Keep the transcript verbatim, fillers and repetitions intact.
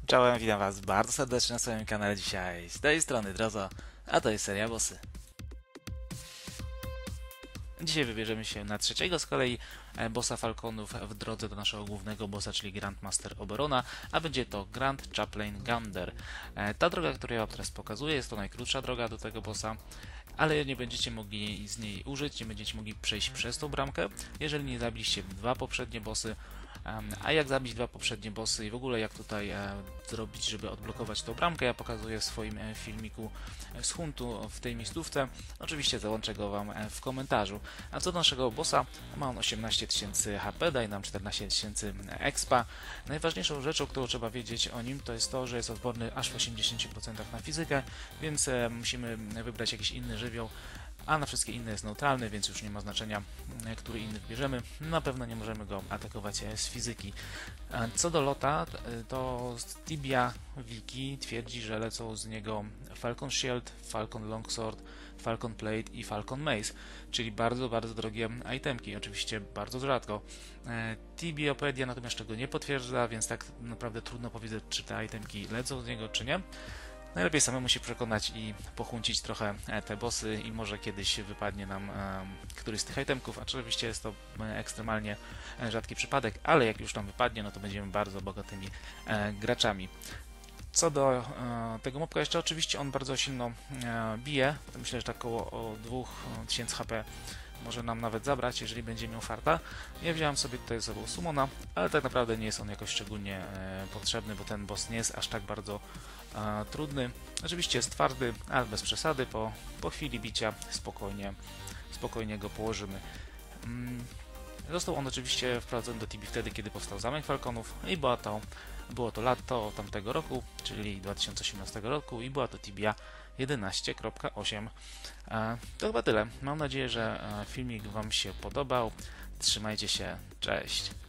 Czołem, witam was bardzo serdecznie na swoim kanale dzisiaj. Z tej strony Drozo, a to jest seria bossy. Dzisiaj wybierzemy się na trzeciego z kolei e, bossa Falconów w drodze do naszego głównego bossa, czyli Grandmaster Oberona, a będzie to Grand Chaplain Gander. E, Ta droga, którą ja wam teraz pokazuję, jest to najkrótsza droga do tego bossa, ale nie będziecie mogli z niej użyć, nie będziecie mogli przejść przez tą bramkę, jeżeli nie zabiliście dwa poprzednie bossy. A jak zabić dwa poprzednie bossy i w ogóle jak tutaj e, zrobić, żeby odblokować tą bramkę, ja pokazuję w swoim e, filmiku z huntu w tej miejscówce. Oczywiście załączę go wam e, w komentarzu. A co do naszego bossa, ma on osiemnaście tysięcy H P, daje nam czternaście tysięcy expa. Najważniejszą rzeczą, którą trzeba wiedzieć o nim, to jest to, że jest odporny aż w osiemdziesięciu procentach na fizykę, więc e, musimy wybrać jakiś inny żywioł, a na wszystkie inne jest neutralny, więc już nie ma znaczenia, który inny wybierzemy. Na pewno nie możemy go atakować z fizyki. Co do lota, to Tibia Wiki twierdzi, że lecą z niego Falcon Shield, Falcon Longsword, Falcon Plate i Falcon Mace, czyli bardzo, bardzo drogie itemki, oczywiście bardzo rzadko. Tibiopedia natomiast czego nie potwierdza, więc tak naprawdę trudno powiedzieć, czy te itemki lecą z niego, czy nie. Najlepiej samemu się przekonać i pochłócić trochę te bossy i może kiedyś wypadnie nam e, któryś z tych itemków. Oczywiście jest to ekstremalnie rzadki przypadek, ale jak już nam wypadnie, no to będziemy bardzo bogatymi e, graczami. Co do e, tego mobka jeszcze, oczywiście on bardzo silno e, bije. Myślę, że tak około dwa tysiące H P może nam nawet zabrać, jeżeli będzie miał farta. Ja wziąłem sobie tutaj ze sobą Summona, ale tak naprawdę nie jest on jakoś szczególnie e, potrzebny, bo ten boss nie jest aż tak bardzo e, trudny. Oczywiście jest twardy, ale bez przesady. Po, po chwili bicia spokojnie, spokojnie go położymy. Mm. Został on oczywiście wprowadzony do Tibii wtedy, kiedy powstał Zamek Falconów i była to, było to lato tamtego roku, czyli dwa tysiące osiemnastego roku i była to Tibia jedenaście kropka osiem. To chyba tyle. Mam nadzieję, że filmik wam się podobał. Trzymajcie się. Cześć.